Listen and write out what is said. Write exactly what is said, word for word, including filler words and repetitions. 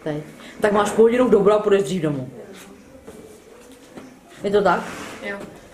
teď. Tak máš půl hodinu dobu a půjdeš dřív domů. Je to tak? Jo.